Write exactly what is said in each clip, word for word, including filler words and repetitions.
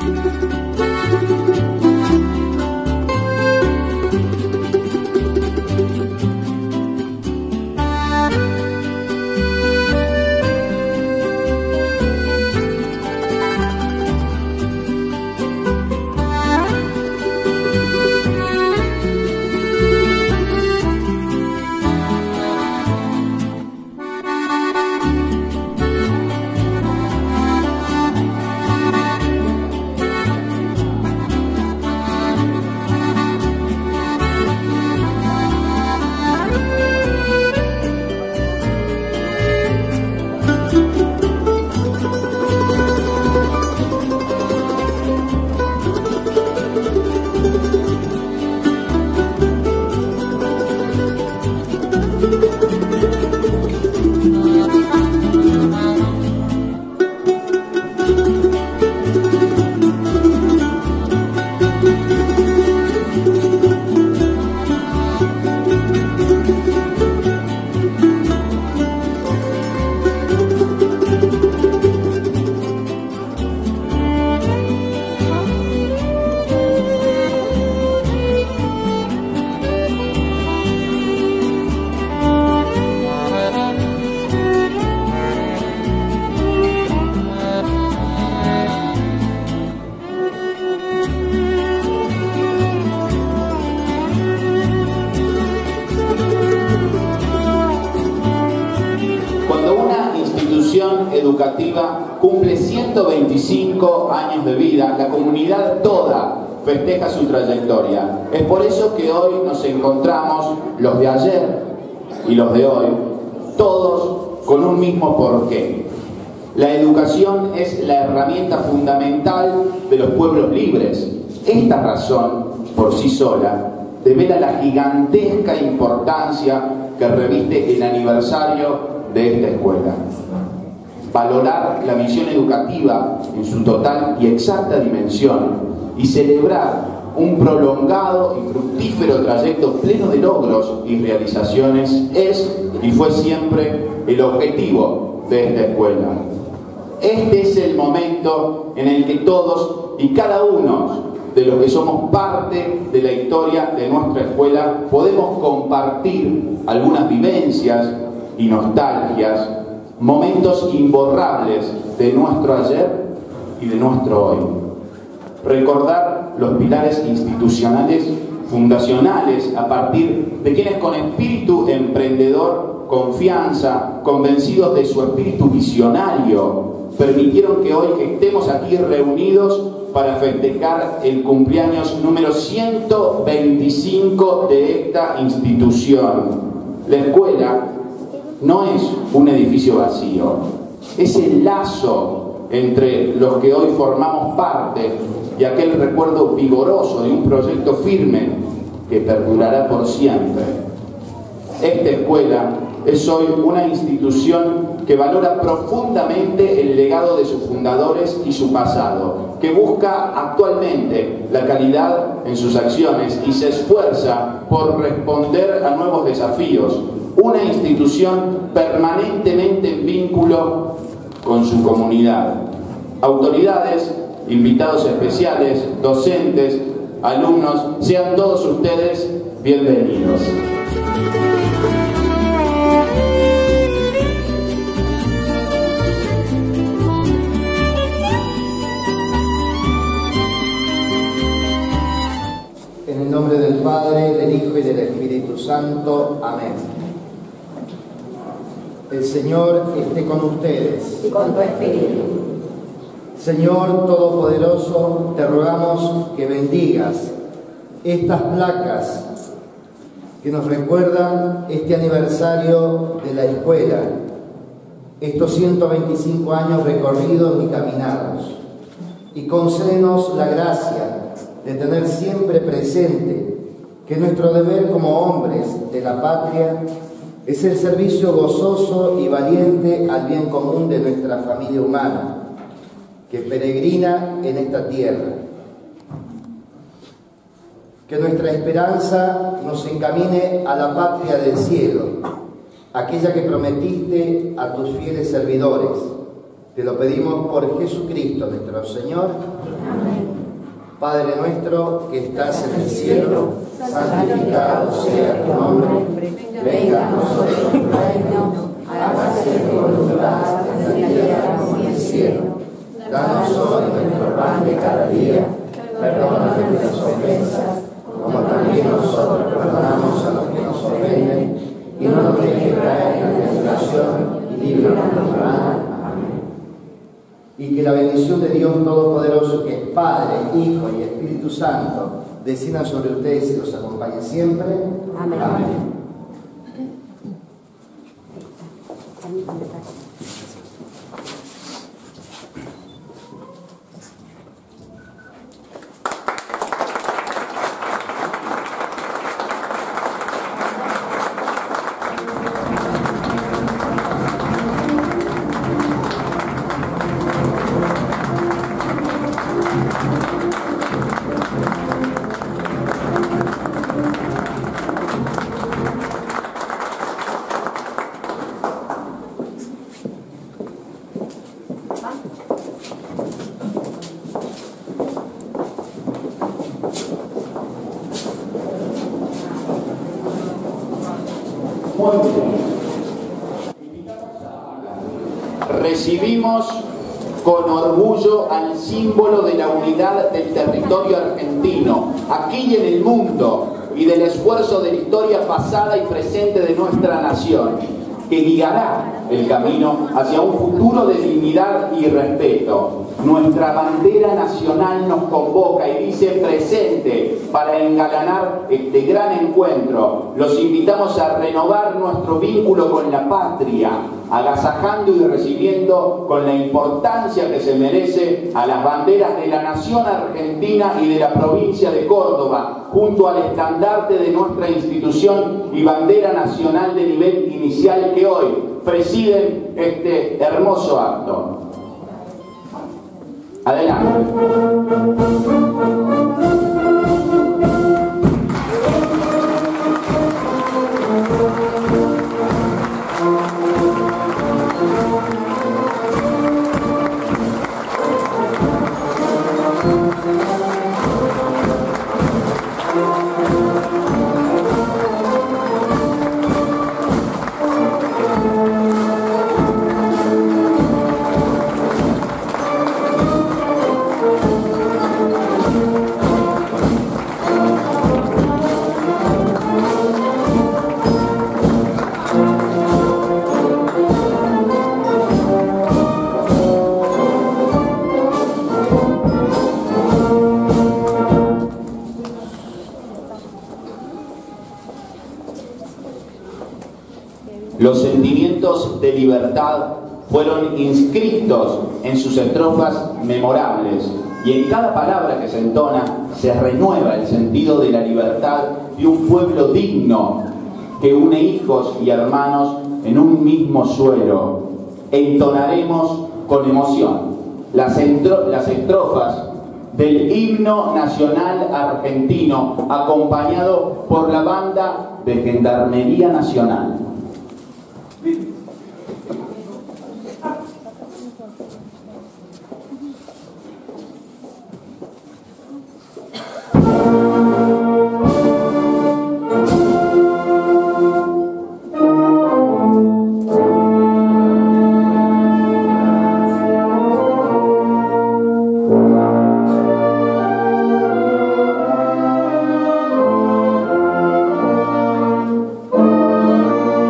Educativa cumple ciento veinticinco años de vida, la comunidad toda festeja su trayectoria. Es por eso que hoy nos encontramos, los de ayer y los de hoy, todos con un mismo porqué. La educación es la herramienta fundamental de los pueblos libres. Esta razón, por sí sola, devela la gigantesca importancia que reviste el aniversario de esta escuela. Valorar la misión educativa en su total y exacta dimensión y celebrar un prolongado y fructífero trayecto pleno de logros y realizaciones es y fue siempre el objetivo de esta escuela. Este es el momento en el que todos y cada uno de los que somos parte de la historia de nuestra escuela podemos compartir algunas vivencias y nostalgias, momentos imborrables de nuestro ayer y de nuestro hoy. Recordar los pilares institucionales fundacionales a partir de quienes con espíritu emprendedor, confianza, convencidos de su espíritu visionario, permitieron que hoy estemos aquí reunidos para festejar el cumpleaños número ciento veinticinco de esta institución. La escuela no es un edificio vacío, es el lazo entre los que hoy formamos parte y aquel recuerdo vigoroso de un proyecto firme que perdurará por siempre. Esta escuela es hoy una institución que valora profundamente el legado de sus fundadores y su pasado, que busca actualmente la calidad en sus acciones y se esfuerza por responder a nuevos desafíos. Una institución permanentemente en vínculo con su comunidad. Autoridades, invitados especiales, docentes, alumnos, sean todos ustedes bienvenidos. En el nombre del Padre, del Hijo y del Espíritu Santo. Amén. El Señor esté con ustedes. Y con tu espíritu. Señor Todopoderoso, te rogamos que bendigas estas placas que nos recuerdan este aniversario de la escuela, estos ciento veinticinco años recorridos y caminados, y concédenos la gracia de tener siempre presente que nuestro deber como hombres de la patria es el servicio gozoso y valiente al bien común de nuestra familia humana, que peregrina en esta tierra. Que nuestra esperanza nos encamine a la patria del cielo, aquella que prometiste a tus fieles servidores. Te lo pedimos por Jesucristo nuestro Señor. Amén. Padre nuestro que estás en el cielo, santificado sea tu nombre, venga a nosotros tu reino, hágase tu voluntad en la tierra como en el cielo. Danos hoy nuestro pan de cada día, perdona nuestras ofensas, como también nosotros perdonamos a los que nos ofenden, y no nos dejes caer en la tentación, y líbranos del mal. Amén. Y que la bendición de Dios Todopoderoso, que es Padre, Hijo y Espíritu Santo, descienda sobre ustedes y los acompañe siempre. Amén. Amén. Recibimos con orgullo al símbolo de la unidad del territorio argentino, aquí y en el mundo, y del esfuerzo de la historia pasada y presente de nuestra nación, que guiará el camino hacia un futuro de dignidad y respeto. Nuestra bandera nacional nos convoca y dice presente para engalanar este gran encuentro. Los invitamos a renovar nuestro vínculo con la patria, agasajando y recibiendo con la importancia que se merece a las banderas de la nación argentina y de la provincia de Córdoba, junto al estandarte de nuestra institución y bandera nacional de nivel inicial que hoy presiden este hermoso acto. Adelante. Los sentimientos de libertad fueron inscritos en sus estrofas memorables, y en cada palabra que se entona se renueva el sentido de la libertad de un pueblo digno que une hijos y hermanos en un mismo suelo. Entonaremos con emoción las, las estrofas del himno nacional argentino, acompañado por la banda de Gendarmería Nacional. Thank you.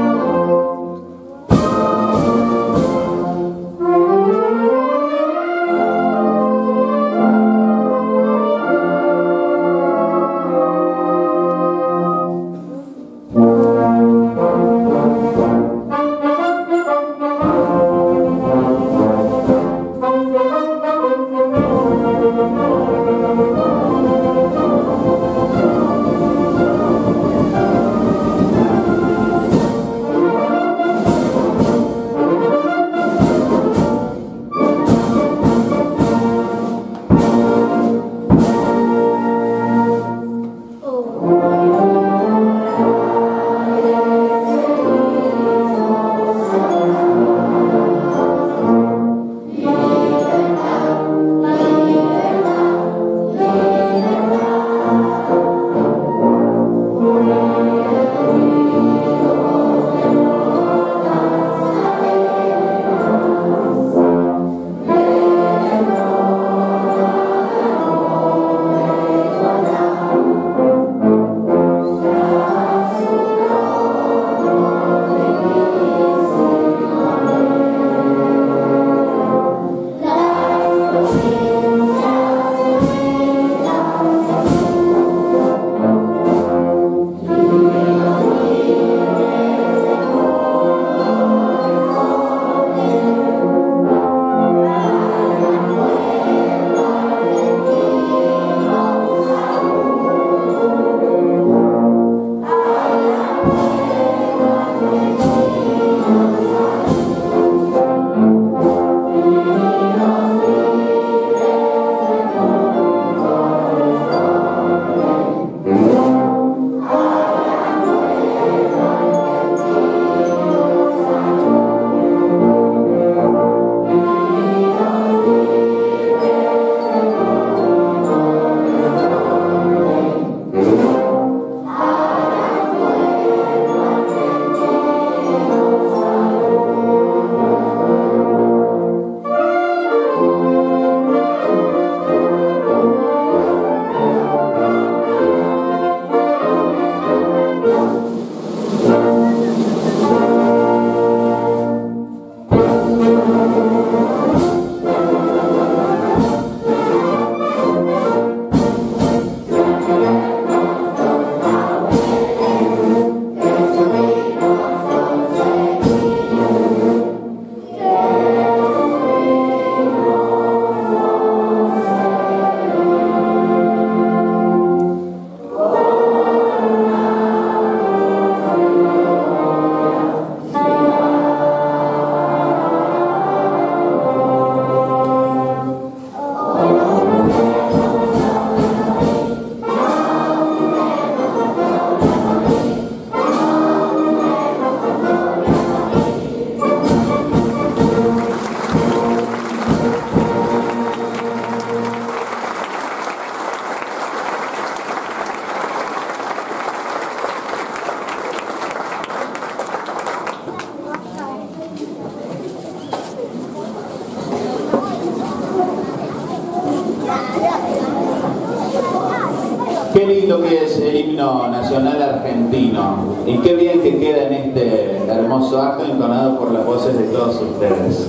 Qué lindo que es el himno nacional argentino y qué bien que queda en este hermoso acto entonado por las voces de todos ustedes.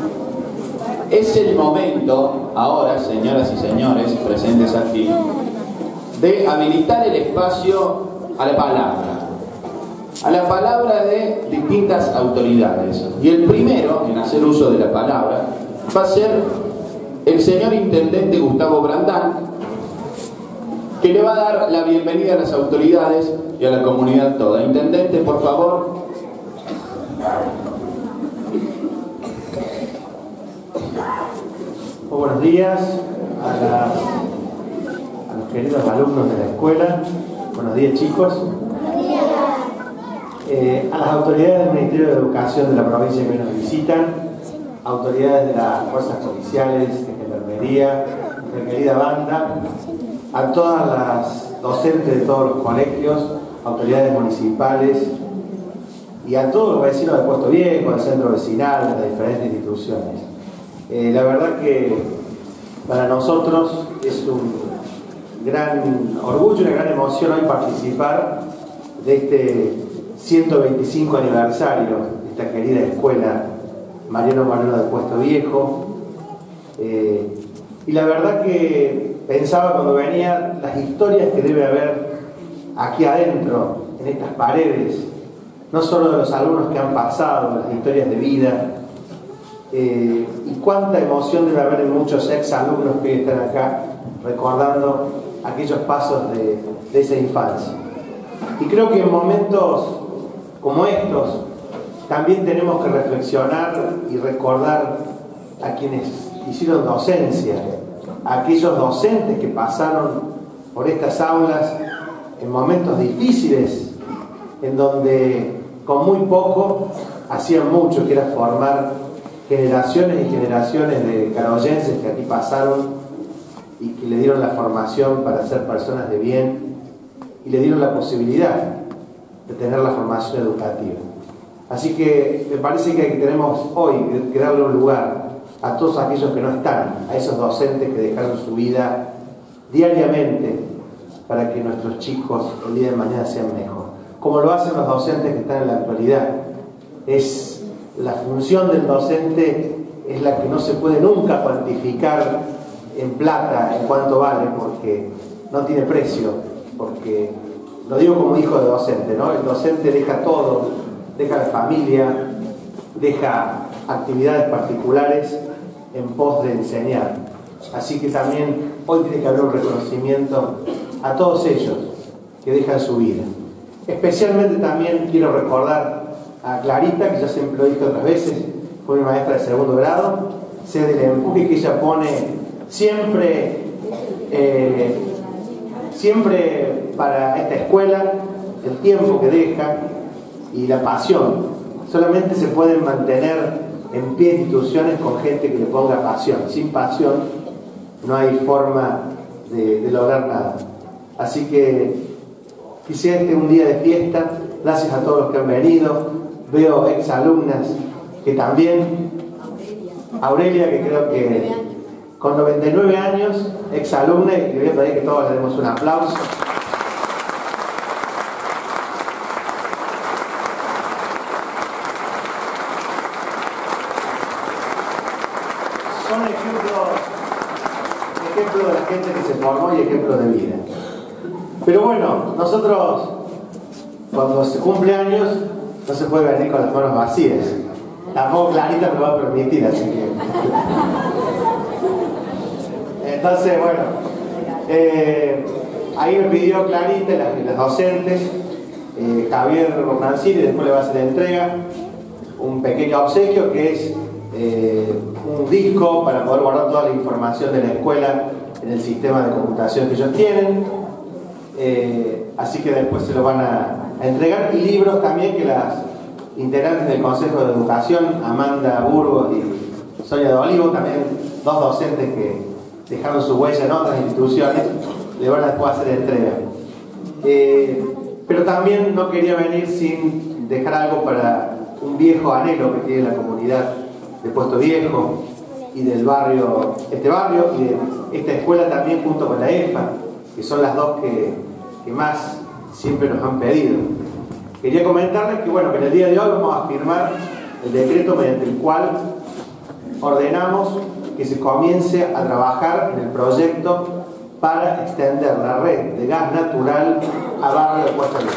Es el momento ahora, señoras y señores presentes aquí, de habilitar el espacio a la palabra, a la palabra de distintas autoridades. Y el primero en hacer uso de la palabra va a ser el señor Intendente Gustavo Brandán, que le va a dar la bienvenida a las autoridades y a la comunidad toda. Intendente, por favor. Muy buenos días a, la, a los queridos alumnos de la escuela. Buenos días, chicos. Buenos días. Eh, a las autoridades del Ministerio de Educación de la provincia que nos visitan, autoridades de las fuerzas policiales, de gendarmería, nuestra querida banda, a todas las docentes de todos los colegios, autoridades municipales y a todos los vecinos de Puesto Viejo, del centro vecinal, de las diferentes instituciones. Eh, la verdad que para nosotros es un gran orgullo y una gran emoción hoy participar de este ciento veinticinco aniversario de esta querida escuela Mariano Moreno de Puesto Viejo. Eh, y la verdad que pensaba cuando venía las historias que debe haber aquí adentro, en estas paredes, no solo de los alumnos que han pasado, las historias de vida, eh, y cuánta emoción debe haber en muchos ex alumnos que hoy están acá recordando aquellos pasos de, de esa infancia. Y creo que en momentos como estos también tenemos que reflexionar y recordar a quienes hicieron docencia, a aquellos docentes que pasaron por estas aulas en momentos difíciles, en donde con muy poco hacían mucho, que era formar generaciones y generaciones de caroyenses que aquí pasaron y que le dieron la formación para ser personas de bien y le dieron la posibilidad de tener la formación educativa. Así que me parece que tenemos hoy que darle un lugar a todos aquellos que no están, a esos docentes que dejaron su vida diariamente para que nuestros chicos el día de mañana sean mejor, como lo hacen los docentes que están en la actualidad. Es la función del docente, es la que no se puede nunca cuantificar en plata en cuánto vale, porque no tiene precio, porque lo digo como hijo de docente, ¿no? El docente deja todo, deja la familia, deja actividades particulares en pos de enseñar. Así que también hoy tiene que haber un reconocimiento a todos ellos que dejan su vida. Especialmente también quiero recordar a Clarita, que ya siempre lo dije otras veces, fue mi maestra de segundo grado, sé del empuje que ella pone siempre, eh, siempre para esta escuela, el tiempo que deja y la pasión. Solamente se pueden mantener en pie instituciones con gente que le ponga pasión. Sin pasión no hay forma de, de lograr nada. Así que quisiera este un día de fiesta. Gracias a todos los que han venido. Veo ex alumnas que también, Aurelia, que creo que con noventa y nueve años, ex alumna, y le voy a pedir que todos le demos un aplauso. Son ejemplos, ejemplos de la gente que se formó y ejemplos de vida. Pero bueno, nosotros cuando se cumple años no se puede venir con las manos vacías. Tampoco Clarita me lo va a permitir, así que... Entonces, bueno, eh, ahí me pidió Clarita, las, las docentes, eh, Javier Romancini, después le va a hacer entrega, un pequeño obsequio que es eh, un disco para poder guardar toda la información de la escuela en el sistema de computación que ellos tienen. Eh, así que después se lo van a, a entregar, y libros también que las integrantes del Consejo de Educación, Amanda Burgos y Sonia de Olivo, también dos docentes que dejaron su huella en otras instituciones, le van a después hacer entrega. Eh, pero también no quería venir sin dejar algo para un viejo anhelo que tiene la comunidad de Puesto Viejo y del barrio, este barrio y de esta escuela también, junto con la E F A, que son las dos que, que más siempre nos han pedido. Quería comentarles que, bueno, que en el día de hoy vamos a firmar el decreto mediante el cual ordenamos que se comience a trabajar en el proyecto para extender la red de gas natural a barrio de Puerto Viejo.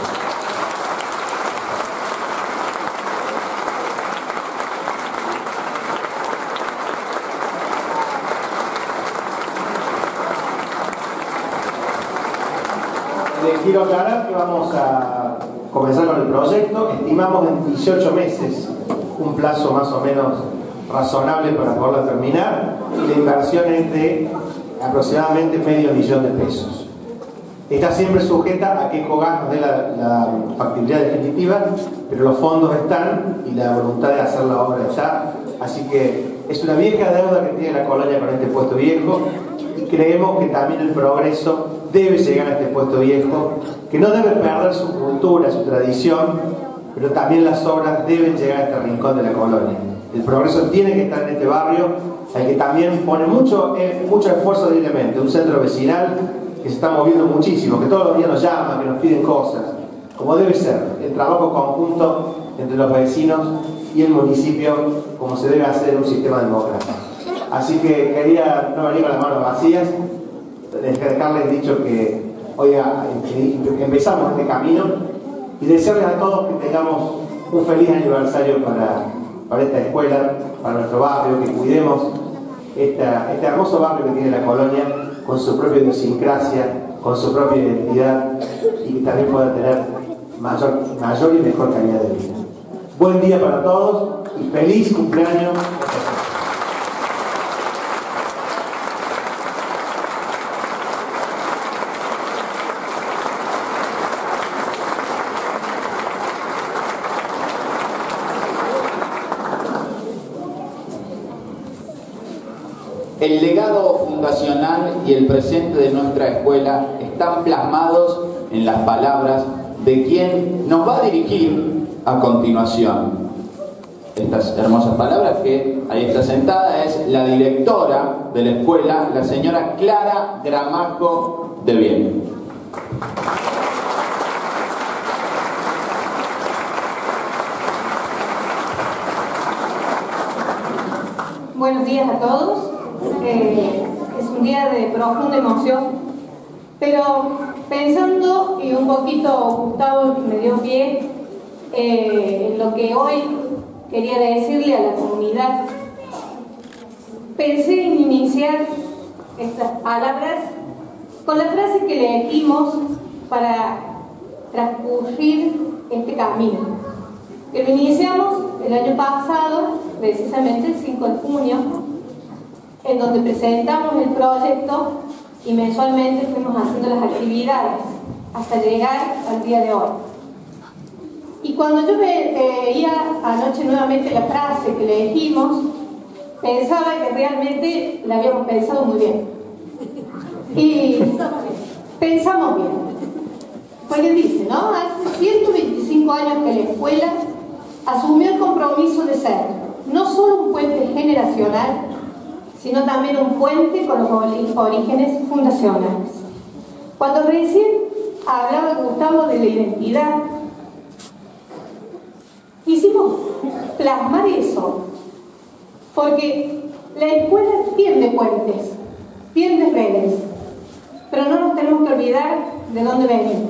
Les quiero aclarar que vamos a comenzar con el proyecto. Estimamos en dieciocho meses, un plazo más o menos razonable para poderlo terminar, y la inversión es de aproximadamente medio millón de pesos. Está siempre sujeta a que Ecogas nos dé la, la factibilidad definitiva, pero los fondos están y la voluntad de hacer la obra está. Así que es una vieja deuda que tiene la colonia con este Puesto Viejo, y creemos que también el progreso debe llegar a este Puesto Viejo, que no debe perder su cultura, su tradición, pero también las obras deben llegar a este rincón de la colonia. El progreso tiene que estar en este barrio, al que también pone mucho, eh, mucho esfuerzo diariamente, un centro vecinal que se está moviendo muchísimo, que todos los días nos llaman, que nos piden cosas, como debe ser, el trabajo conjunto entre los vecinos y el municipio, como se debe hacer en un sistema democrático. Así que quería no venir con las manos vacías, dejarles dicho que hoy empezamos este camino, y desearles a todos que tengamos un feliz aniversario para, para esta escuela, para nuestro barrio, que cuidemos esta, este hermoso barrio que tiene la colonia, con su propia idiosincrasia, con su propia identidad, y que también pueda tener mayor, mayor y mejor calidad de vida. Buen día para todos y feliz cumpleaños. El legado fundacional y el presente de nuestra escuela están plasmados en las palabras de quien nos va a dirigir a continuación. Estas hermosas palabras, que ahí está sentada, es la directora de la escuela, la señora Clara Gramajo de Bien. Buenos días a todos. Eh, es un día de profunda emoción, pero pensando, y un poquito Gustavo me dio pie, eh, en lo que hoy quería decirle a la comunidad, pensé en iniciar estas palabras con la frase que elegimos para transcurrir este camino, que lo iniciamos el año pasado, precisamente el cinco de junio, en donde presentamos el proyecto y mensualmente fuimos haciendo las actividades hasta llegar al día de hoy. Y cuando yo ve, veía anoche nuevamente la frase que le dijimos, pensaba que realmente la habíamos pensado muy bien. Y pensamos bien. Porque dice, ¿no? Hace ciento veinticinco años que la escuela asumió el compromiso de ser no solo un puente generacional, sino también un puente con los orígenes fundacionales. Cuando recién hablaba Gustavo de la identidad, quisimos plasmar eso, porque la escuela tiende puentes, tiende redes, pero no nos tenemos que olvidar de dónde venimos.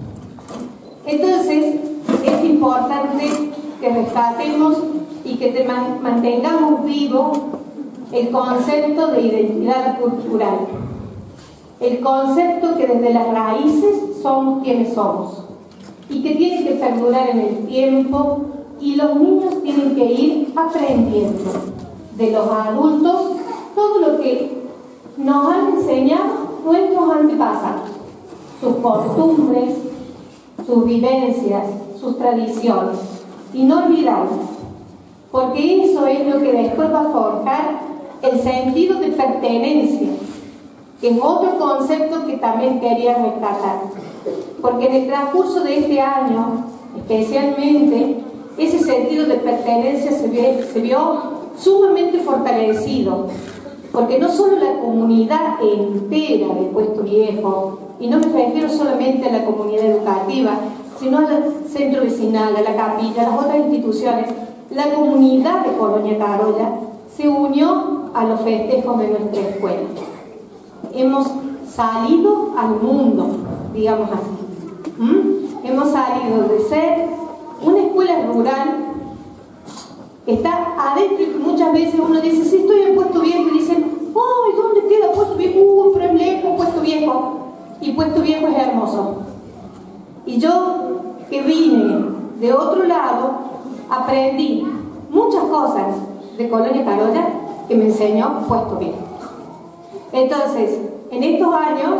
Entonces, es importante que rescatemos y que te man mantengamos vivo el concepto de identidad cultural, el concepto que desde las raíces somos quienes somos y que tiene que perdurar en el tiempo, y los niños tienen que ir aprendiendo de los adultos todo lo que nos han enseñado nuestros antepasados, sus costumbres, sus vivencias, sus tradiciones, y no olvidarlas, porque eso es lo que después va a forjar el sentido de pertenencia, que es otro concepto que también quería rescatar, porque en el transcurso de este año, especialmente, ese sentido de pertenencia se vio, se vio sumamente fortalecido, porque no solo la comunidad entera de Puesto Viejo, y no me refiero solamente a la comunidad educativa, sino al centro vecinal, a la capilla, a las otras instituciones, la comunidad de Colonia Carolla se unió a los festejos de nuestra escuela. Hemos salido al mundo, digamos así. ¿Mm? Hemos salido de ser una escuela rural que está adentro, y muchas veces uno dice, si estoy en Puesto Viejo, y dicen, ¡ay, ¿dónde queda Puesto Viejo? Uh, pero es lejos Puesto Viejo. Y Puesto Viejo es hermoso. Y yo, que vine de otro lado, aprendí muchas cosas de Colonia Carolla que me enseñó Puesto Viejo. Entonces, en estos años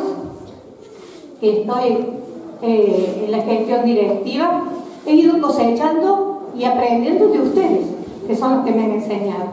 que estoy eh, en la gestión directiva, he ido cosechando y aprendiendo de ustedes, que son los que me han enseñado.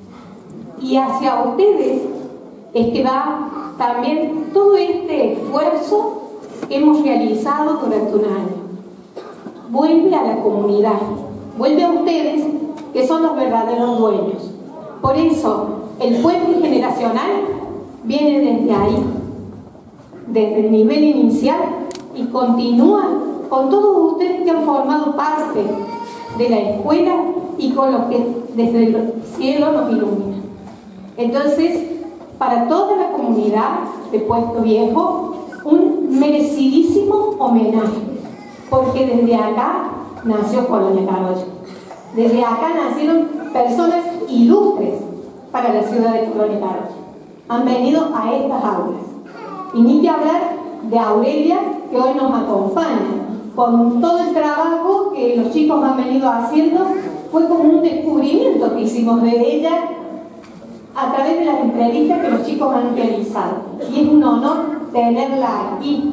Y hacia ustedes es que va también todo este esfuerzo que hemos realizado durante un año. Vuelve a la comunidad, vuelve a ustedes, que son los verdaderos dueños. Por eso, el puente generacional viene desde ahí, desde el nivel inicial, y continúa con todos ustedes que han formado parte de la escuela y con los que desde el cielo nos iluminan. Entonces, para toda la comunidad de Puesto Viejo, un merecidísimo homenaje, porque desde acá nació Colonia Carolla. Desde acá nacieron personas ilustres para la ciudad de Colonia Carolla. Han venido a estas aulas. Y ni que hablar de Aurelia, que hoy nos acompaña. Con todo el trabajo que los chicos han venido haciendo, fue como un descubrimiento que hicimos de ella a través de las entrevistas que los chicos han realizado. Y es un honor tenerla aquí,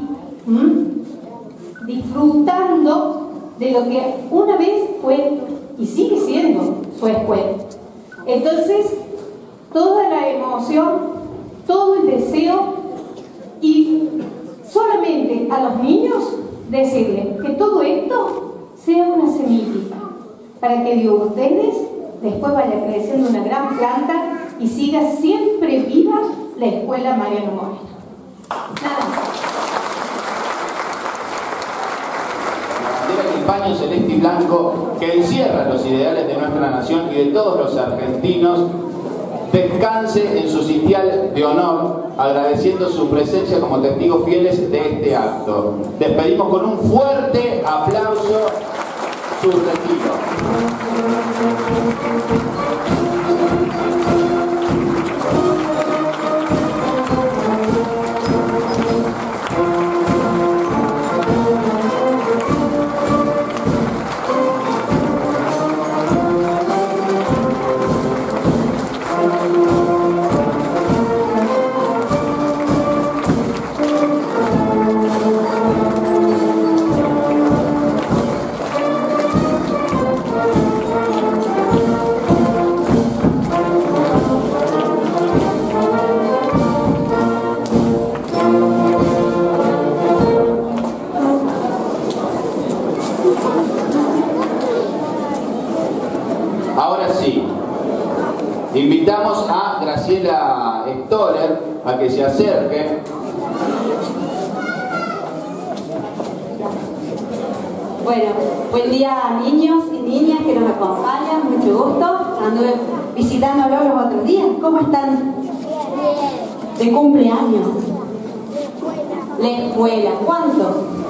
¿Mm? disfrutando de lo que una vez fue y sigue siendo su escuela. Entonces, toda la emoción, todo el deseo, y solamente a los niños decirles que todo esto sea una semillita para que de ustedes después vaya creciendo una gran planta y siga siempre viva la Escuela Mariano Moreno. Nada más. La bandera del paño celeste y blanco que encierra los ideales de nuestra nación y de todos los argentinos descanse en su sitial de honor agradeciendo su presencia como testigos fieles de este acto. Despedimos con un fuerte aplauso su retiro. Ahora sí, invitamos a Graciela Stoller a que se acerque. Bueno, buen día niños y niñas que nos acompañan, mucho gusto. Anduve visitándolos los otros días. ¿Cómo están? De cumpleaños. La escuela. ¿Cuántos?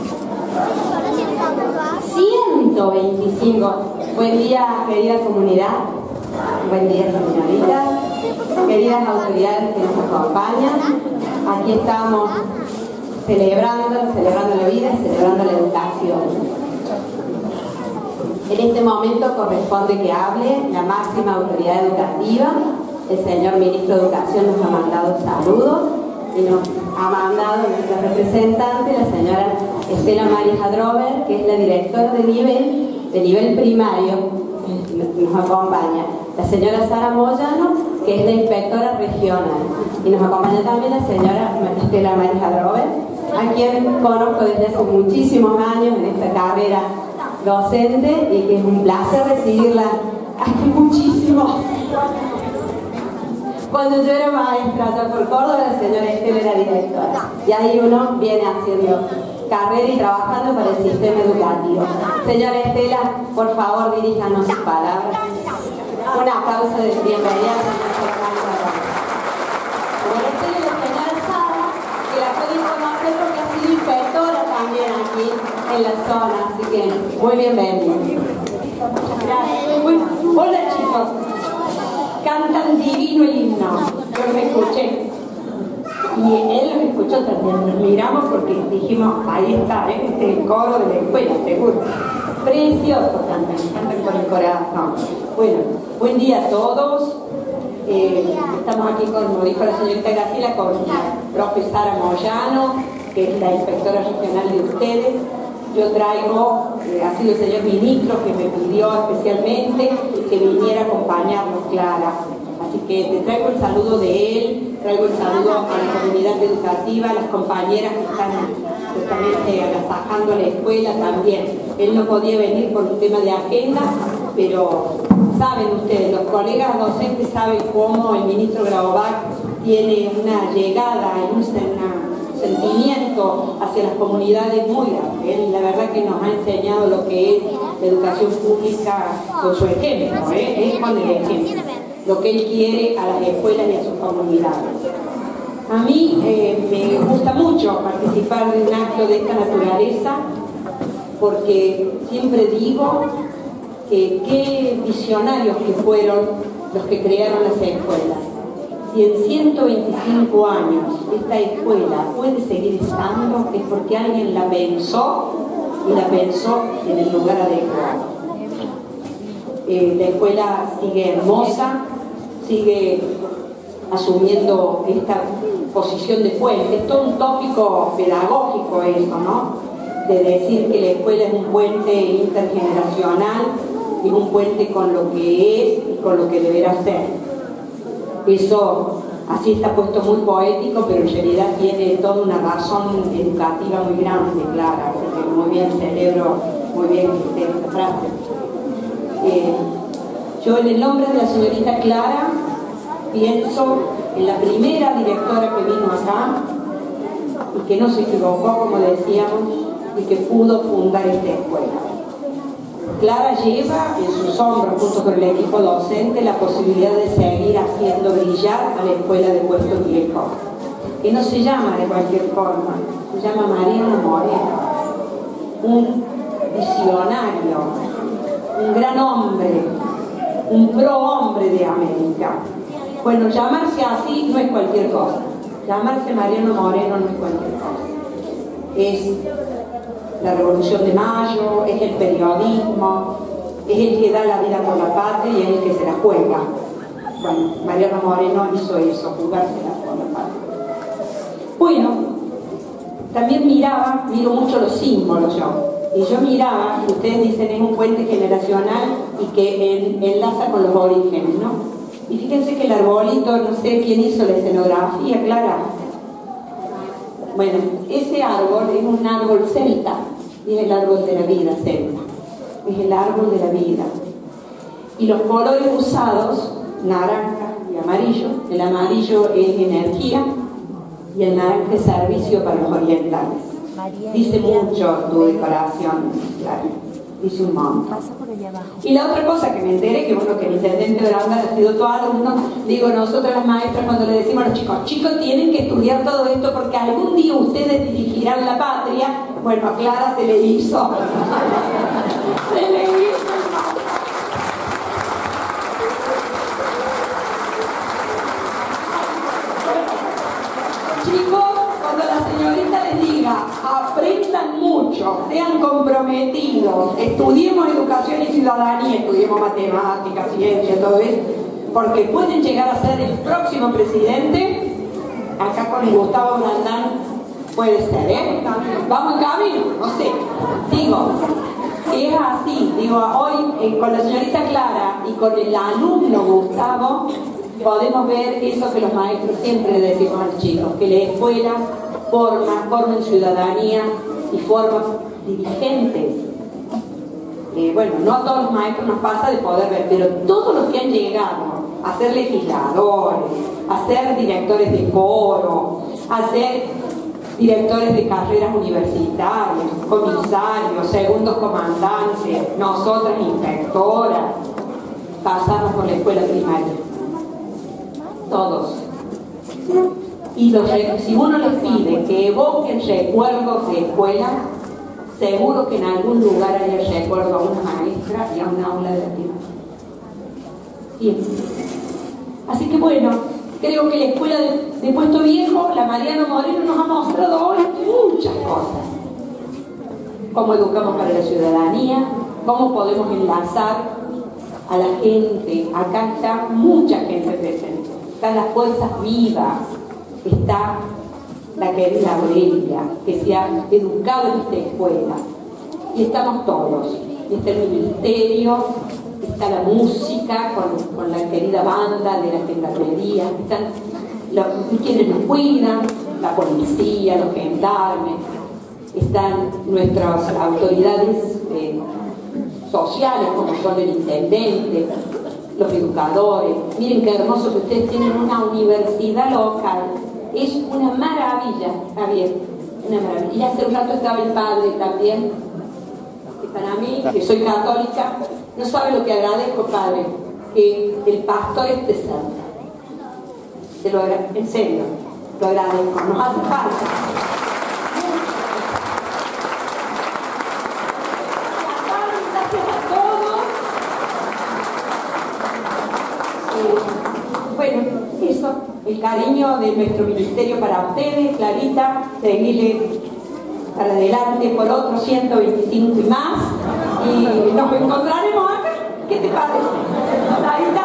ciento veinticinco. Buen día, querida comunidad. Buen día, señoritas. Queridas autoridades que nos acompañan. Aquí estamos celebrando, celebrando la vida, celebrando la educación. En este momento corresponde que hable la máxima autoridad educativa. El señor Ministro de Educación nos ha mandado saludos y nos ha mandado nuestra representante, la señora Estela Marija Drover, que es la directora de nivel, de nivel primario, nos acompaña. La señora Sara Moyano, que es la inspectora regional. Y nos acompaña también la señora Estela Marija Drover, a quien conozco desde hace muchísimos años en esta carrera docente y que es un placer recibirla aquí muchísimo. Cuando yo era maestra allá por Córdoba, la señora Estela era directora. Y ahí uno viene haciendo carrera y trabajando para el sistema educativo. Señora Estela, por favor, diríjanos sus palabras. Un aplauso de bienvenida. Señora Estela y la señora Sara, que la pueden conocer porque ha sido inspectora también aquí en la zona, así que muy bienvenida. Gracias. Bueno, hola chicos. Cantan divino el himno. Yo lo escuché. Y él lo escuchó también. Nos miramos porque dijimos, ahí está, ¿eh? Este es el coro de la escuela, seguro. Precioso cantan, cantan con el corazón. Bueno, buen día a todos. Eh, estamos aquí, con, como dijo la señorita Graciela, con la profe Sara Moyano, que es la inspectora regional de ustedes. Yo traigo, eh, ha sido el señor ministro que me pidió especialmente que viniera a acompañarnos, Clara. Así que te traigo el saludo de él, traigo el saludo a la comunidad educativa, a las compañeras que están justamente agasajando la escuela también. Él no podía venir por un tema de agenda, pero saben ustedes, los colegas docentes saben cómo el ministro Grabovac tiene una llegada y un sentimiento hacia las comunidades muy grande. Él la verdad que nos ha enseñado lo que es la educación pública con su ejemplo, ¿eh? Es con el ejemplo, lo que él quiere a las escuelas y a sus comunidades. A mí eh, me gusta mucho participar de un acto de esta naturaleza porque siempre digo que qué visionarios que fueron los que crearon las escuelas. Si en ciento veinticinco años esta escuela puede seguir estando, es porque alguien la pensó y la pensó en el lugar adecuado. Eh, la escuela sigue hermosa, sigue asumiendo esta posición de puente. Es todo un tópico pedagógico eso, ¿no? De decir que la escuela es un puente intergeneracional y un puente con lo que es y con lo que deberá ser. Eso así está puesto muy poético, pero en realidad tiene toda una razón educativa muy grande, Clara. Así que muy bien, celebro muy bien que esté esa frase. Eh, yo en el nombre de la señorita Clara pienso en la primera directora que vino acá y que no se equivocó, como decíamos, y que pudo fundar esta escuela. Clara lleva en sus hombros, junto con el equipo docente, la posibilidad de seguir haciendo brillar a la escuela de Puerto Viejo. que no se llama de cualquier forma, se llama Mariano Moreno, un visionario, un gran hombre, un pro hombre de América. Bueno, llamarse así no es cualquier cosa, llamarse Mariano Moreno no es cualquier cosa. Es la Revolución de Mayo, es el periodismo, es el que da la vida por la patria y es el que se la juega. Bueno, Mariano Moreno hizo eso, jugársela por la patria. Bueno, también miraba, miro mucho los símbolos yo, y yo miraba, y ustedes dicen es un puente generacional y que en, enlaza con los orígenes, ¿no? Y fíjense que el arbolito, no sé quién hizo la escenografía, Clara. Bueno, ese árbol es un árbol celta, y es el árbol de la vida celta, es el árbol de la vida. Y los colores usados, naranja y amarillo, el amarillo es energía y el naranja es servicio para los orientales. Dice mucho tu decoración, claro, dice un montón. Y la otra cosa que me enteré, que bueno, que el intendente de Onda ha sido todo alumno, digo, nosotras las maestras cuando le decimos a los chicos, chicos tienen que estudiar todo esto porque algún día ustedes dirigirán la patria. Bueno, a Clara se le hizo. Se le hizo. Chicos, cuando la señorita les diga, aprendan mucho, sean comprometidos, estudiemos educación y ciudadanía, estudiemos matemáticas, ciencia, todo eso, porque pueden llegar a ser el próximo presidente. Acá con el Gustavo Brandán puede ser, ¿eh? Vamos en camino, no sé. Digo, es así, digo, hoy eh, con la señorita Clara y con el alumno Gustavo, podemos ver eso que los maestros siempre le decimos a los chicos, que la escuela forma, forma en ciudadanía y forma dirigentes. Eh, bueno, no a todos los maestros nos pasa de poder ver, pero todos los que han llegado a ser legisladores, a ser directores de coro, a ser directores de carreras universitarias, comisarios, segundos comandantes, nosotras inspectoras, pasamos por la escuela primaria. Todos. Y los, si uno les pide que evoquen recuerdos de escuela, seguro que en algún lugar hay el recuerdo a una maestra y a un aula de primaria. Bien. Así que bueno, creo que la escuela de, de Puesto Viejo, la Mariano Moreno, nos ha mostrado hoy muchas cosas. Cómo educamos para la ciudadanía, cómo podemos enlazar a la gente. Acá está mucha gente presente, están las fuerzas vivas, está la querida Aurelia, que se ha educado en esta escuela, y estamos todos. Está el ministerio, está la música con, con la querida banda de la gendarmería, están los, quienes nos cuidan, la policía, los gendarmes, están nuestras autoridades eh, sociales como son el intendente, los educadores. Miren qué hermoso que ustedes tienen una universidad local, es una maravilla, Javier, una maravilla. Y hace un rato estaba el padre también, que para mí, que soy católica, no sabe lo que agradezco, padre, que el pastor esté cerca. Te lo agradezco, en serio, lo agradezco, nos hace falta. Bueno, eso, el cariño de nuestro ministerio para ustedes, Clarita, seguirle para adelante por otros ciento veinticinco y más, y nos encontraremos acá. ¿Qué te parece, Clarita?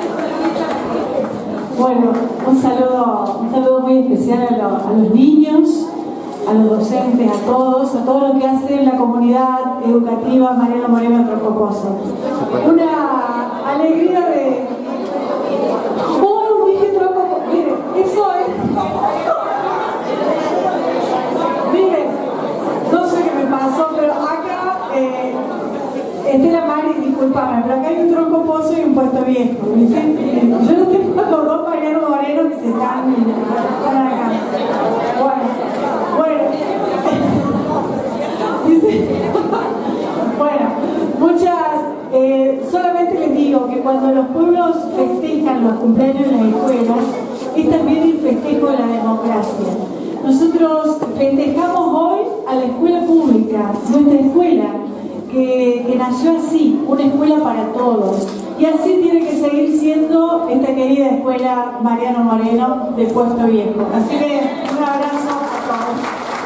Bueno, un saludo, un saludo muy especial a, lo, a los niños, a los docentes, a todos, a todo lo que hace la comunidad educativa Mariano Moreno Troncopozo. Una alegría de... ¡Oh, dije Troncopozo! Miren, eso es... Miren, no sé qué me pasó, pero acá... Eh, Estela Mari, disculpame, pero acá hay un Troncopozo y un Puesto Viejo, ¿viste? Yo no tengo los dos Mariano Moreno que se están, están acá. Bueno, bueno. Dice, bueno, muchas, eh, solamente les digo que cuando los pueblos festejan los cumpleaños en las escuelas, es también el festejo de la democracia. Nosotros festejamos hoy a la escuela pública, nuestra escuela, que, que nació así, una escuela para todos. Y así tiene que seguir siendo esta querida escuela Mariano Moreno de Puerto Viejo. Así que un abrazo a todos.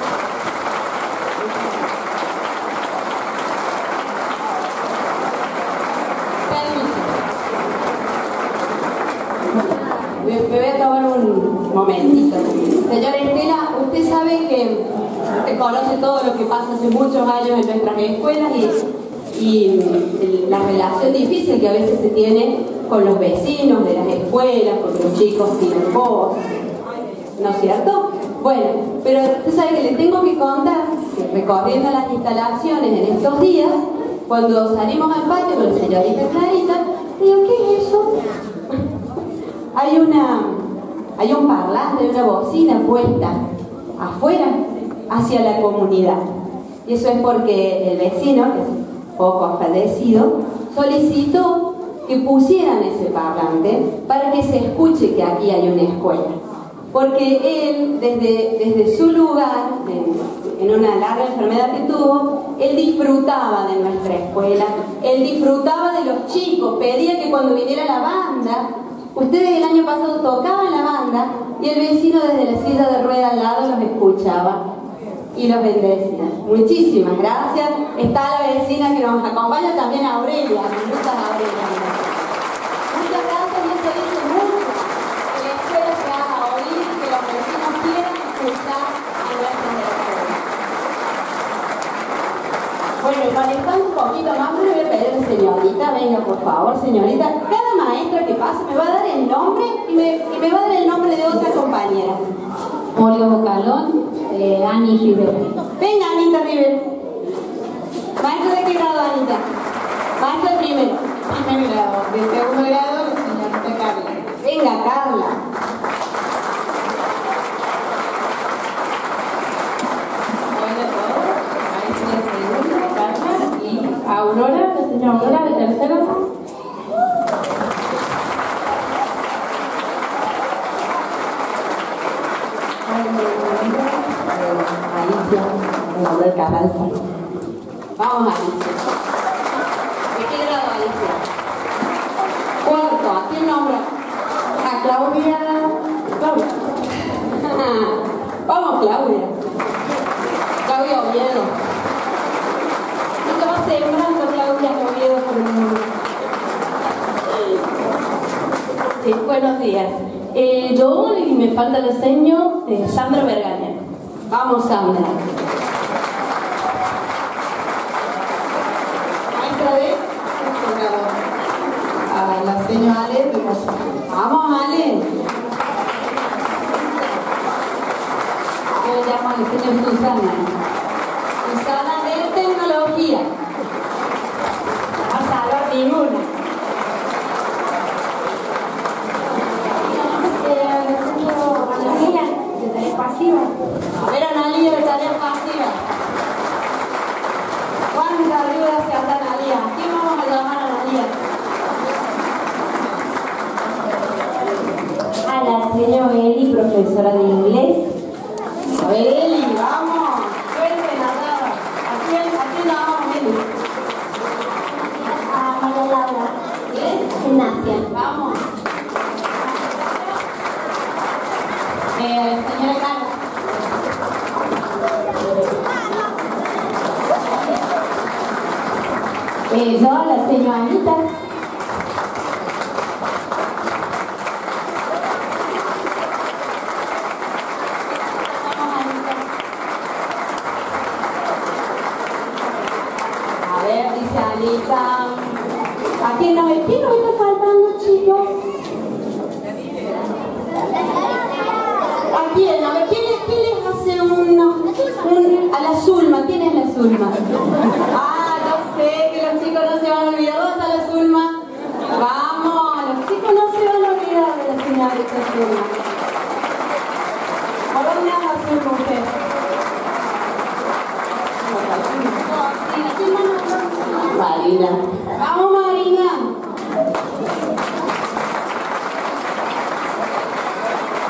Me voy a tomar un momentito. Señora Estela, usted sabe que usted conoce todo lo que pasa hace muchos años en nuestras escuelas y, y la relación difícil que a veces se tiene con los vecinos de las escuelas, porque los chicos tienen voz, ¿no es cierto? Bueno, pero usted sabe que le tengo que contar que recorriendo las instalaciones en estos días, cuando salimos al patio con la señorita Clarita, digo, ¿qué es eso? Hay una, hay un parlante, hay una bocina puesta afuera hacia la comunidad. Y eso es porque el vecino, que es poco fallecido, solicitó que pusieran ese parlante para que se escuche que aquí hay una escuela. Porque él, desde, desde su lugar, en, en una larga enfermedad que tuvo, él disfrutaba de nuestra escuela, él disfrutaba de los chicos, pedía que cuando viniera la banda, ustedes el año pasado tocaban la banda y el vecino desde la silla de rueda al lado los escuchaba y los bendecía. Muchísimas gracias. Está la vecina que nos acompaña, también Aurelia. Muchas Aurelia. Muchas gracias, y eso dice mucho. Que la escuela se haga oír, que los vecinos quieran escuchar a nuestras escuelas. Bueno, y manejando un poquito más, me voy a pedir a la señorita, venga por favor, señorita. Cada maestra que pase me va a dar el nombre y me, y me va a dar el nombre de otra compañera. Olga Bocalón, eh, Ani Rivera. Venga, Anita Rivera. ¿Maestra de qué grado, Anita? Maestra de primero. Primer grado. De segundo grado, la señorita Carla. Venga, Carla. Hola a todos. Maestra de segundo, Carla. Y Aurora, la señora Aurora de tercero. Alicia, el nombre del canal. Vamos, Alicia. ¿De qué grado, Alicia? Cuarto. ¿A quién nombra? A Claudia. Claudia. Vamos, Claudia. Claudia Oviedo. ¿Qué te va sembrando, Claudia Oviedo, por el mundo? Sí, buenos días. Eh, yo, y me falta el seño, eh, Sandra Bergaña. Vamos, Sandra. Maestra de sexto grado. A la señora Ale de música. Vamos, Ale. Yo le llamo a la señora Susana. Susana de tecnología. No va a salvar ninguna. A ver, Analia, de tarea pasiva. ¿Cuántas ayudas se anda Analia? ¿A quién vamos a llamar a Analia? A la señora Eli, profesora de inglés. A ver, Eli, vamos. Suerte, nada. ¿A quién, a quién llamamos, Eli? A María Laura. ¿Quién? Gimnasia. Vamos. Eh, señora Carla. Eh, yo, la señora Anita. A ver, dice Anita. ¿A quién nos, quién nos está faltando, chicos? ¿A quién? A ver, ¿quién, quién les hace uno? Un, a la Zulma. ¿Quién es la Zulma? Ah, yo sé que los chicos no se van a olvidar. ¿Dónde está la Zulma? Vamos, los chicos no se van a olvidar de la señorita Zulma. ¿A dónde anda Zulma usted? Marina. Vamos, Marina.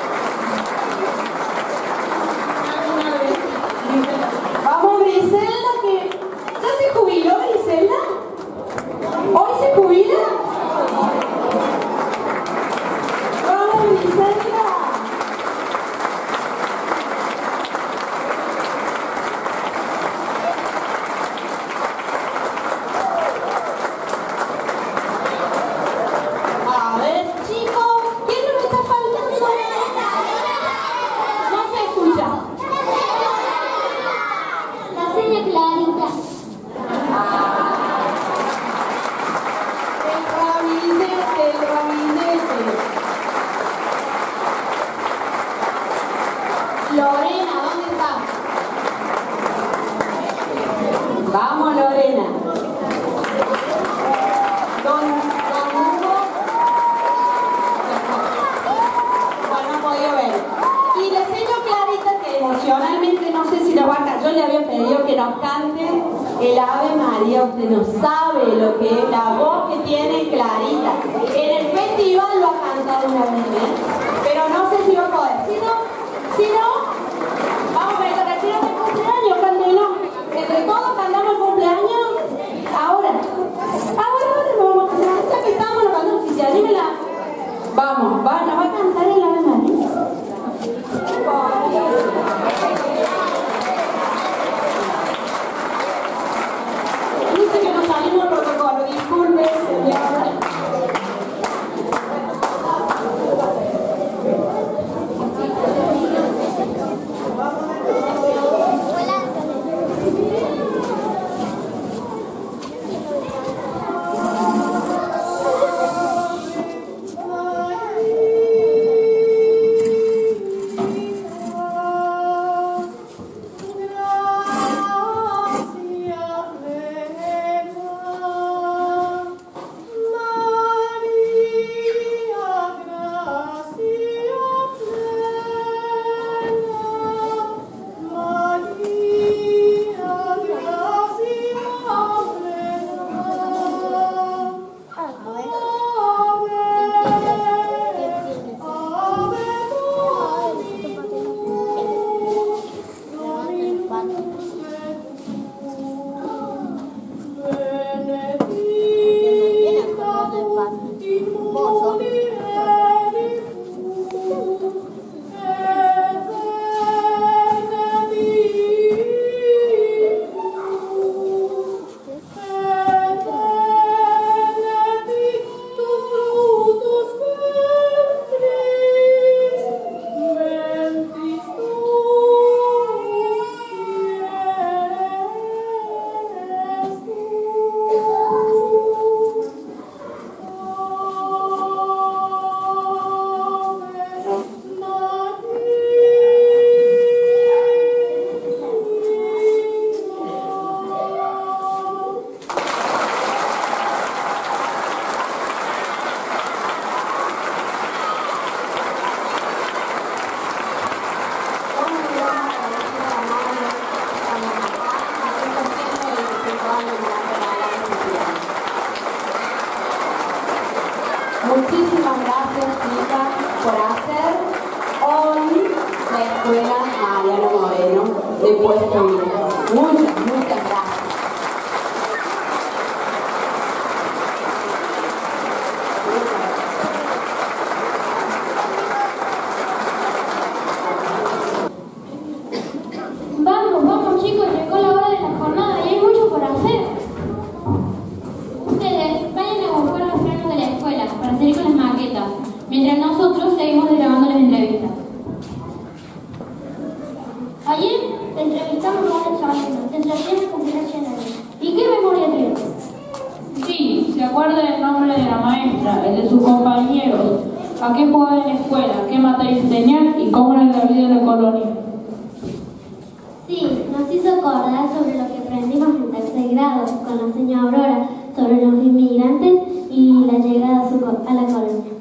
Lorena. Don, don Hugo. Bueno, no podía ver. Y la señora Clarita, que emocionalmente no sé si lo va a cantar. Yo le había pedido que nos cante el Ave María. Usted no sabe lo que es la voz que tiene Clarita. En el festival lo ha cantado una vez, ¿eh? Pero no sé si va a poder. Si no, si no, vamos a ver, retírate el cumpleaños, cantelo. Entre todos cantamos el cumpleaños. Ahora, ahora, ahora lo vamos a cantar. Ya que estamos, lo cantamos. Si se anime la. Vamos, va, nos va a cantar el Ave María. Dice que no salimos del protocolo, disculpe, señora. Muchísimas gracias, chicas, por hacer hoy la escuela Mariano Moreno de Puerto Viejo. Muchas, muchas gracias. Vamos, vamos chicos, llegó la hora de la jornada y hay mucho por hacer. Ustedes vayan a buscar los planos de la escuela para seguir con las maquetas, mientras nosotros seguimos grabando las entrevistas. Ayer entrevistamos a una chavalita, tendrá diez cumpleaños. ¿Y qué memoria tiene? Sí, se acuerda del nombre de la maestra, el de sus compañeros, a qué jugaba en la escuela, qué materias tenían y cómo era la vida en la colonia. Sí, nos hizo acordar sobre lo que aprendimos en tercer grado con la señora Aurora, sobre los inmigrantes y la llegada a, su, a la colonia.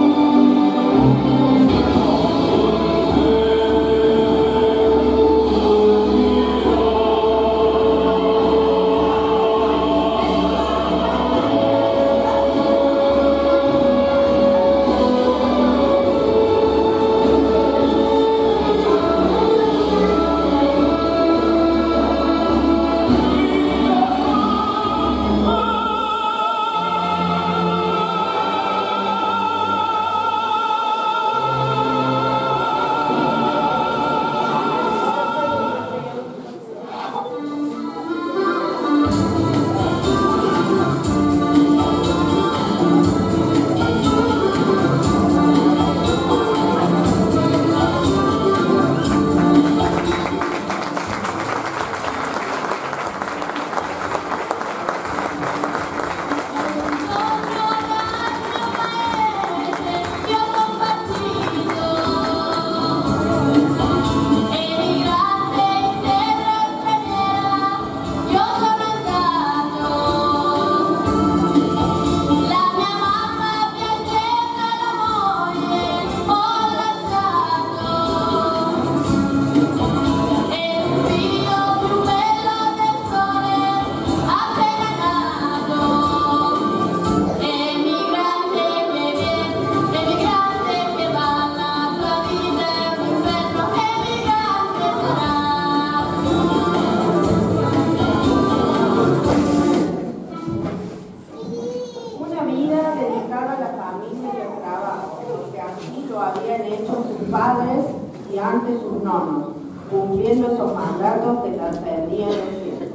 Thank dedicado a la familia y al trabajo, porque así lo habían hecho sus padres y antes sus nonos, cumpliendo esos mandatos que trascendían el tiempo.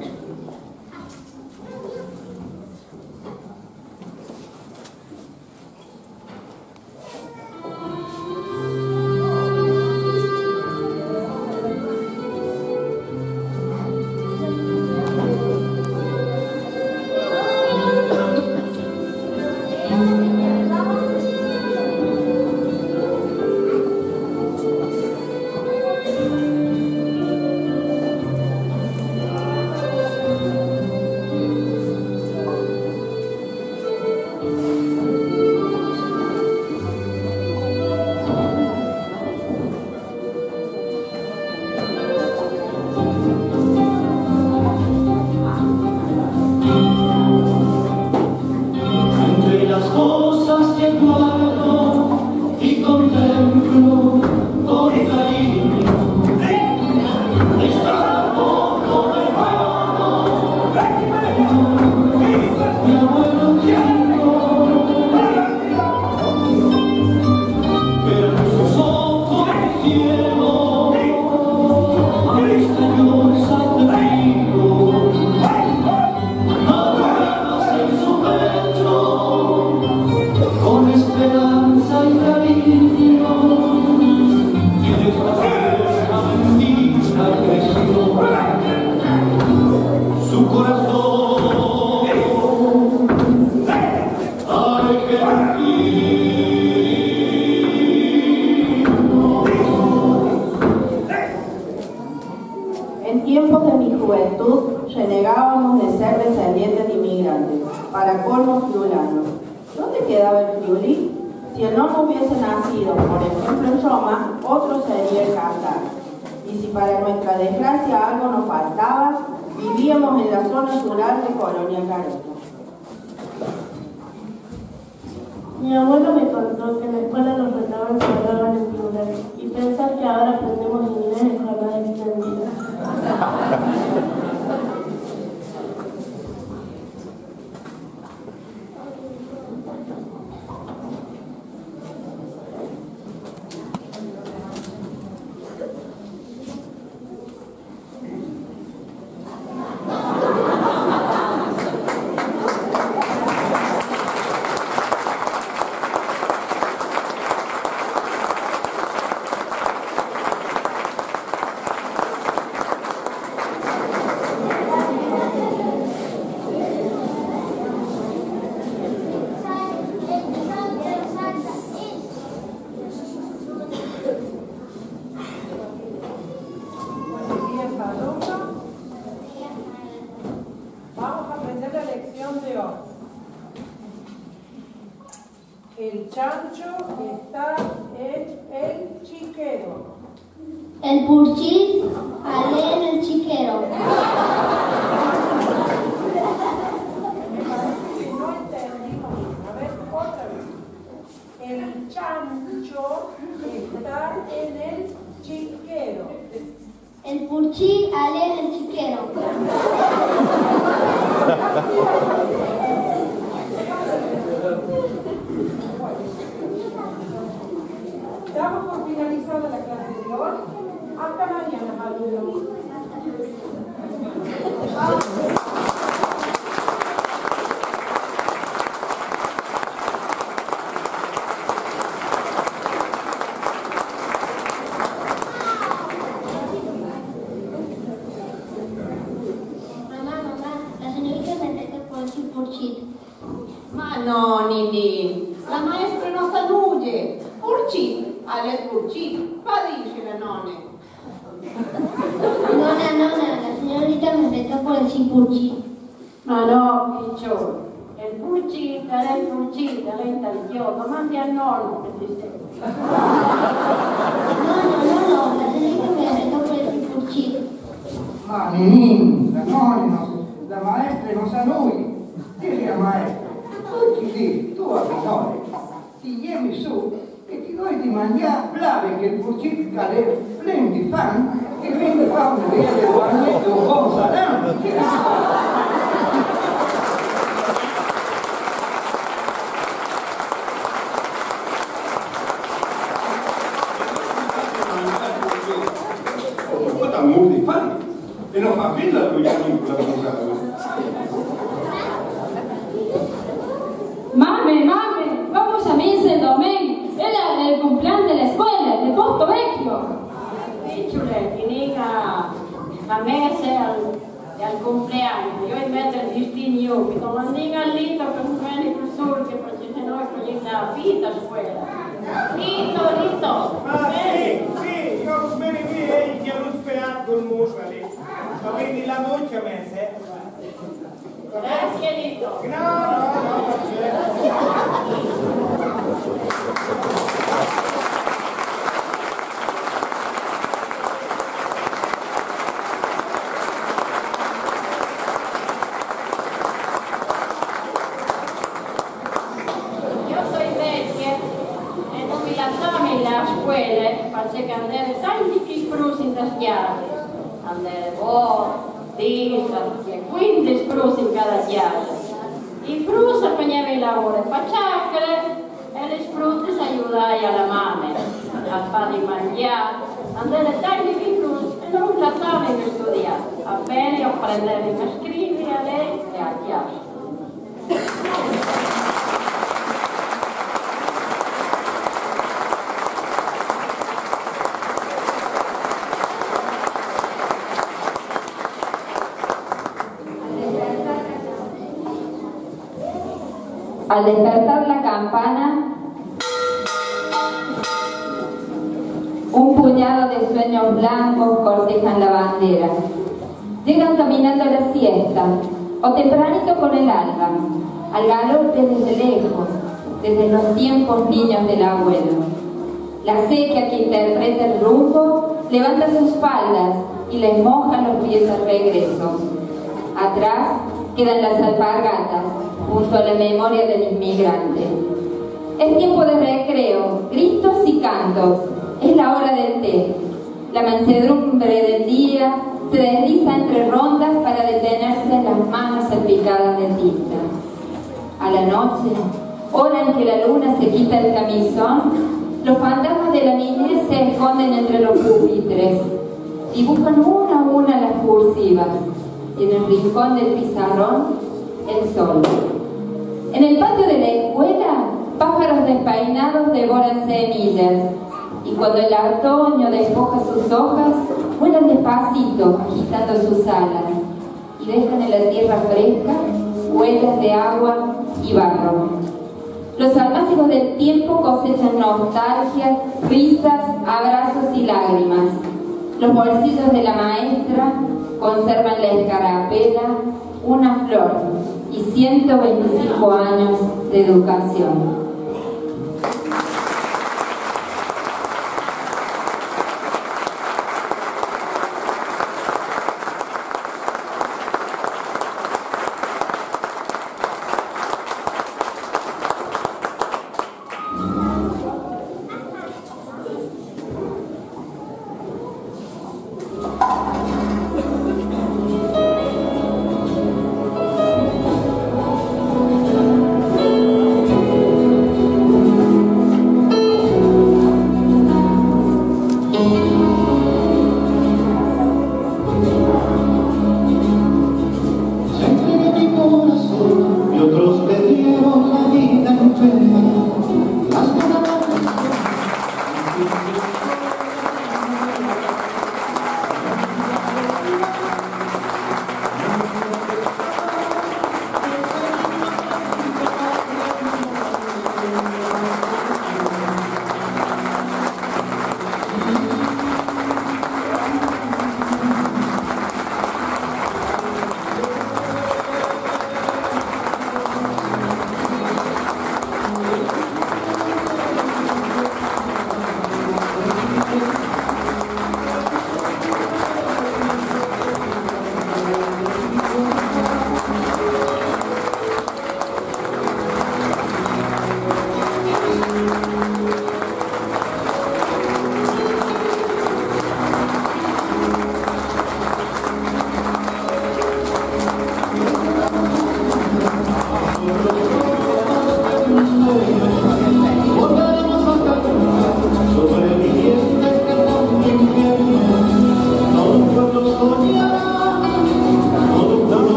Mi abuelo me contó que en la escuela los retaban se hablaban en plural y pensar que ahora aprendemos inglés es jornada extendida. El chancho está en el chiquero. El purchín ale en el chiquero. Me parece que no entendimos. A ver, otra vez. El chancho está en el chiquero. El purchín ale en el chiquero. Damos por finalizada la clase de hoy. Hasta mañana, alumnos. Mamá, mamá, la señorita me deja por decir purchín. Ma no, Nini, la maestra non s'annuge. Purci, alle purci, va dice la nonne. Nona, nona, la señorita me deja por decir purchín. Ma no, piccione, il purci, dare il purci, dare il tagliotto, mandi al nonno per tristezza. No, no, no, no, la señorita me deja por decir purchín. Ma Nini, la nonna, la maestra non sa noi. Dile a maestra, tu ti dici, tu a minore, ti chiami su e ti dai di mangiare brave che il purcino cade prendi fan e quindi fa un vero guarnetto un buon salame. Mame, mame, vamos a misa el domingo. Es el cumpleaños de la escuela, de Porto Vecchio. Piccole, finica la mese al, al cumpleaños. Io invece il destino, mi domandino all'ito per un bene professore che facesse noi con la vita a scuola. Lito, lito. Ah, sì, sì, io ho bene qui che ho sperato il muscolo lì. Ma quindi la noce a me, se? Grazie, lito. No, no, no, faceva andare tanti più sprusi in taschiate, andare buono, tista, e quindici sprusi in cada chiave. I sprusi accompagnava il lavoro e facciacole e le sprusi si aiutava alla mamma a fare i mangiare, andare tanti più sprusi e non trattava di studiare, appena a prendere a scrivere a lei e a chiave. Al despertar la campana, un puñado de sueños blancos cortejan la bandera. Llegan caminando a la siesta, o tempranito con el alba, al galope desde lejos, desde los tiempos niños del abuelo. La sequía que interpreta el rumbo levanta sus faldas y les moja los pies al regreso. Atrás quedan las alpargatas, junto a la memoria del inmigrante. Es tiempo de recreo, gritos y cantos. Es la hora del té. La mansedumbre del día se desliza entre rondas para detenerse en las manos salpicadas de tinta. A la noche, hora en que la luna se quita el camisón, los fantasmas de la niñez se esconden entre los pupitres. Dibujan una a una las cursivas y en el rincón del pizarrón el sol. En el patio de la escuela, pájaros despeinados devoran semillas, y cuando el otoño despoja sus hojas, vuelan despacito, agitando sus alas, y dejan en la tierra fresca huellas de agua y barro. Los almácigos del tiempo cosechan nostalgia, risas, abrazos y lágrimas. Los bolsillos de la maestra conservan la escarapela, una flor y ciento veinticinco años de educación.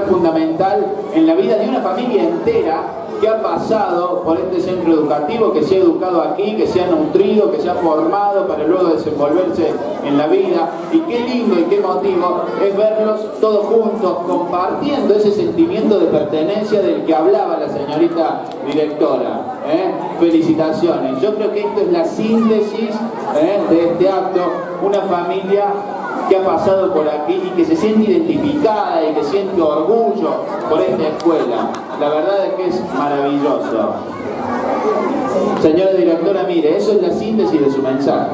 lugar fundamental en la vida de una familia entera que ha pasado por este centro educativo, que se ha educado aquí, que se ha nutrido, que se ha formado para luego desenvolverse en la vida. Y qué lindo y qué motivo es verlos todos juntos, compartiendo ese sentimiento de pertenencia del que hablaba la señorita directora. ¿eh? Felicitaciones. Yo creo que esto es la síntesis ¿eh? de este acto. Una familia que ha pasado por aquí y que se siente identificada y que siente orgullo por esta escuela. La verdad es que es maravilloso. Señora directora, mire, eso es la síntesis de su mensaje.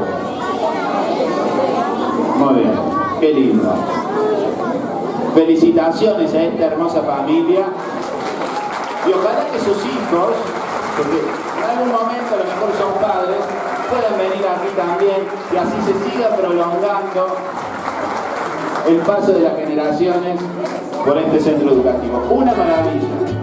Muy bien, qué lindo. Felicitaciones a esta hermosa familia. Y ojalá que sus hijos, porque en algún momento a lo mejor son padres, puedan venir aquí también y así se siga prolongando el paso de las generaciones por este centro educativo. Una maravilla.